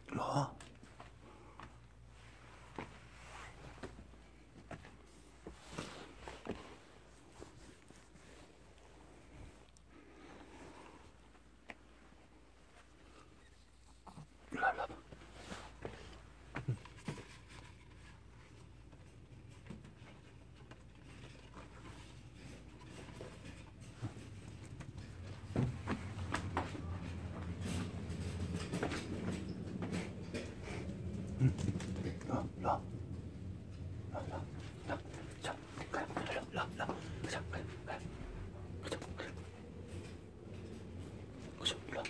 일로 와. 일로 와, 일로 와봐. 일로 와, 일로 와. 자, 가요. 일로 와. 자, 가요. 가요. 가자. 그죠, 일로 와.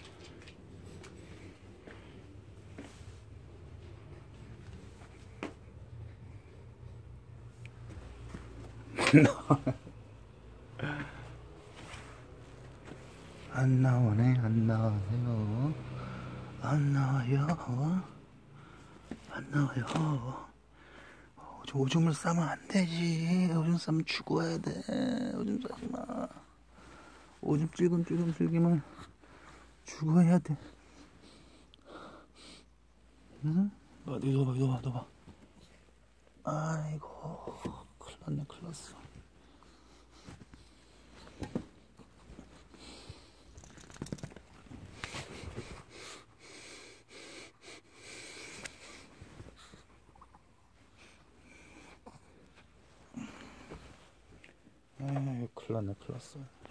안 나오네, 안 나와요. 안 나와요. 안 나와요. 오줌을 싸면 안 되지. 오줌 싸면 죽어야 돼. 오줌 싸지 마. 오줌 찔끔찔끔 슬기면 죽어야 돼. 응? 이거 봐, 이거 봐, 이거 봐. 아이고, 큰일 났네, 큰일 났어. 아이고, 큰일 났네, 큰일 났어.